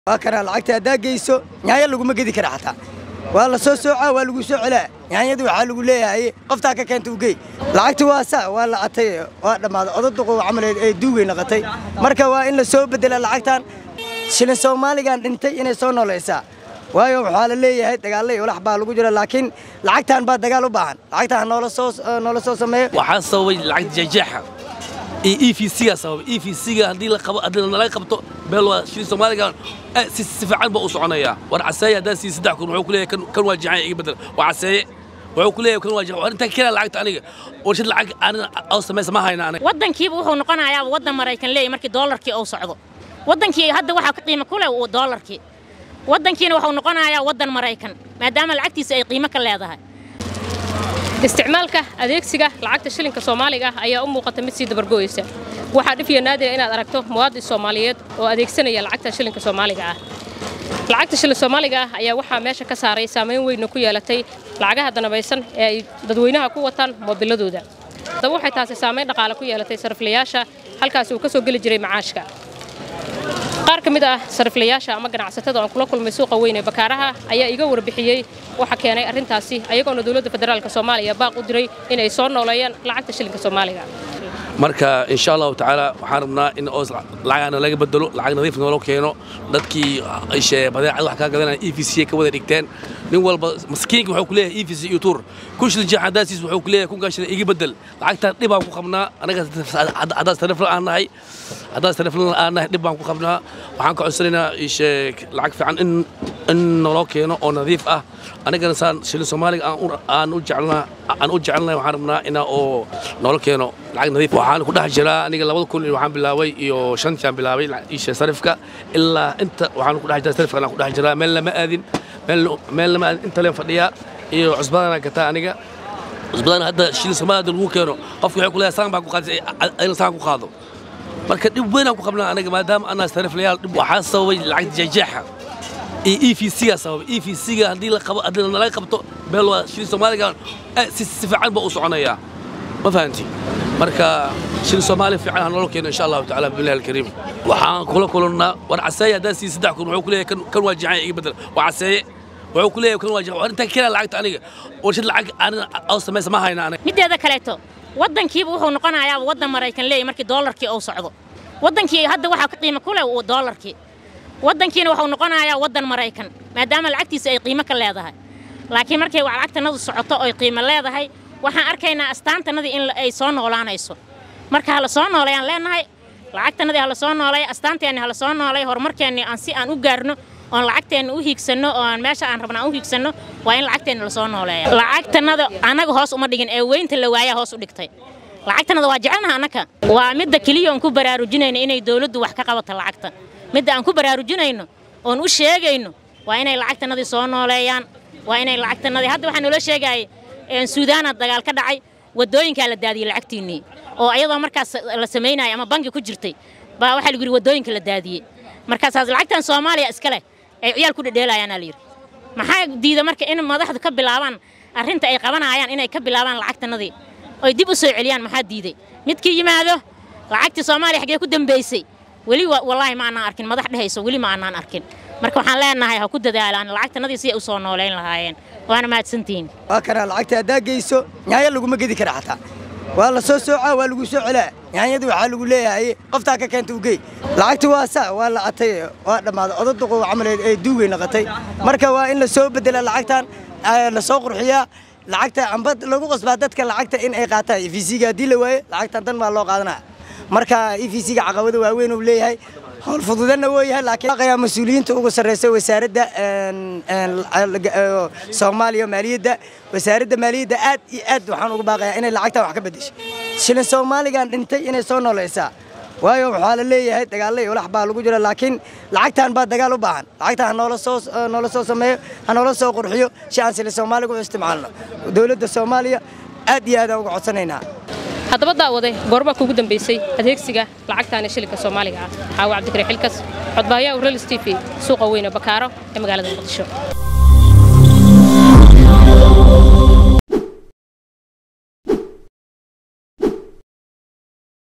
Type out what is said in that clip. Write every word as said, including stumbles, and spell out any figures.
وكان لعقتها داقيسو نهاية لقوا ما قدي كراحتها والله سو سوعة والله سو علا يعني يدو حلو ليه هي قفتها كانت وقي لعقت واسع والله عتي لما أضدقوا عمل دوغي نقطي مركا وإن سو بدل لعقتان شلون سومالي كان انتي إنه سو نوليسا waayo waxa la leeyahay dagaalay walax baa lagu jira laakiin lacagtan baa dagaal u baahan lacagtan noola soo noola soo sameeyo waxa sababay lacag jajaxa E V C ga sabab E V C ga hadii la qabo hadii la qabto beel waa shil Soomaaliga si fiican baa u soconaya war casaaya daasi saddex kun wuxuu ku leeyahay kan waajicay iga bedel waa casaaya wuxuu ku leeyahay kan waajicay war inta kala lacagta aniga warshad lacag aan aw sameeyay ma hayna aniga wadankiiba wuxuu noqonayaa wadan Mareykan leeyahay markii dollarkii uu socdo wadankii hadda waxa ka qiimo kule oo dollarkii waddankiina wuxuu noqonayaa waddan Mareykan maadaama lacagtiisa ay qiimo ka leedahay isticmaalka adeegsiga lacagta shilinka Soomaaliga ayaa u muuqata mid si dabargooyaysa waxa dhifiya naadir inaad aragto muwaadin Soomaaliyeed oo adeegsanaya lacagta shilinka Soomaaliga ah lacagta shilinka Soomaaliga ayaa waxa meesha ka saaray saameyn weyn ku yeelatay lacagaha danabaysan ee ay dadweynaha ku wataan moobiladooda daba waxay taasi saameyn dhaqaale ku yeelatay sariflayaasha halkaas uu ka soo gali jiray macaashka qaar kamid ah sariflayaasha ama ganacsatada oo kula kulmay suuqa weyn ee Bakaaraha ayaa iga warbixiyay waxa keenay arintaasi ayagoona dawladda federaalka Soomaaliya baaq u diray inay soo nooleeyaan lacagta shilinka Soomaaliga marka insha Allah ta'ala waxaan rabnaa in oo lacagana laga bedelo lacag nadiif noo keeno dadkii ay sheey badeecad wax ka gadanay E V C ka wada dhigteen nin walba maskiinka wuxuu ku leeyahay E V C iyo tour kushil jaxadaasiis wuxuu ku leeyahay kun gaashada iga bedel lacagta dhib aan ku qabnaa anaga hadaas sarif aan nahay hadaas sarif aan nahay dhib aan ku qabnaa waxaan ka codsanaynaa sheey lacag fiican in in noo keeno oo nadiif ah anagana saan shilin Soomaaliga aan aan u jecelnaa aan u jecelnaa waxaan rabnaa in oo noo keeno lacag nadiif waxaan ku dhex jiraa aniga labada kun waxaan bilaabay iyo shan jaan bilaabay isha sarifka ilaa inta waxaan ku dhex jiraa sarifka aan ku dhex jiraa meel lama aadin meel meel lama inta leen fadhiya iyo cusbadana gata aniga cusbadana hadda shilin Soomaaliga lagu keeno qofku wuxuu ku leeyahay saan baa ku qaaday in saan ku qaado marka dib weyn aan ku qabnaa aniga maadaama ana sariflayaal dib waxa sababay lacag jajaxa E V C ga sabab E V C ga hadii la qabo hadii la qabto beel waa shil Soomaaliga si fiican baa u soconaya ma fahanti marka shil Soomaali fiican loo keeno insha Allah ta'ala billahi al-kareem waxaan kula kulannaa war casaaya daasi saddex kun wuxuu ku leeyahay kan waajicay iga bedel waa casaaya wuxuu ku leeyahay kan waajicay war inta kala lacagta aniga warshad lacag aan aw sameeyay ma hayna aniga mideeda kaleeto waddankiiba wuxuu noqonayaa waddan Mareykan leeyahay markii dollarkii uu socdo waddankii hadda waxa ka qiimo kule oo dollarkii waddankiina wuxuu noqonayaa waddan Mareykan maadaama lacagtiisa ay qiimo ka leedahay laakiin markay wax lacagtanadu socoto oo qiimo leedahay waxaan arkaynaa astaantanadii in ay soo noolaanayso marka hala soo noolayaan leenahay lacagtanadii hala soo noolay astaanteena hala soo noolay horumarkeena aan si aan u gaarno oo lacagteena u hiigsano oo aan meesha aan rabnaa u hiigsano waa in lacagteena la soo nooleeyo lacagtanada anaga hoos uma dhigin ee weynta la waaya hoos u dhigtay lacagtanada waa jecelnahay anaka waa midda kaliya oo ku baraarujinayna inay dawladdu wax ka qabato lacagta midda aan ku baraarujinayno oo u sheegayno waa inay lacagtanadii soo nooleeyaan waa inay lacagtanadii hadda waxaan noo sheegay in Suudaan dagaal ka dhacay wadooyinka la daadiyay lacagtiinii oo ayadoo markaas la sameeyay ama bangi ku jirtay baa waxa lagu yiri wadooyinka la daadiyay markaas lacagtan Soomaaliya iska leh ay ciyaal ku dhadheelayaan aliir maxaa diida marka in madaxdu ka bilaabaan arrinta ay qabanayaan inay ka bilaabaan lacagtanadii oo dib u soo celiyaan maxaa diiday midkii yimaado lacagtii Soomaaliya xagee ku dambeysay wali wallahi ma aanan arkin madax dhahayso wali ma aanan arkin marka waxaan leenahay ha ku dadaalaan lacagtanadii si ay u soo nooleyn lahaayeen waana mahadsantiin waa kana lacagta daagayso nyaaya lagu ma gadi kara xataa waa la soo soocaa waa lagu soo celaa nyaayadu waxa lagu leeyahay qofta ka keenta u geey lacagtu waa saa waa la atay waa dhamaad odadqo camaleed ay duugay naqatay marka waa in la soo bedela lacagtan la soo qurxiyaa lacagta ambad lagu qasbaa dadka lacagta in ay qaataan E V C ga dil waaye lacagtan tan ma loo qaadanaa marka E V C ga caqabado waaweyn uu leeyahay hawl fududana way yahay laakiin qaya mas'uuliyiinta ugu sareeyay wasaaradda Soomaaliya maaliyadda wasaaradda maaliyadda aad iyo aad waxaan ugu baaqayaa inay lacagta wax ka bedesho shilin Soomaaliga dhintay inay soo nooleysaa waayo waxa la leeyahay dagaalay walax baa lagu jira laakiin lacagtan baa dagaal u baahan lacagtan noola soo noola soo sameeyo noola soo qurxiyo si aan shilin Soomaaliga u isticmaalno dawladda Soomaaliya aad iyo aad ugu codsanaynaa haddaba daawaday goorba kugu dambeysay adeegsiga lacagtan shilinka Soomaaliga ah Xaawa Cabdikariin Xilkas codbaayaa Real T V suuqa weyn ee Bakaaro ee magaalada Muqdisho.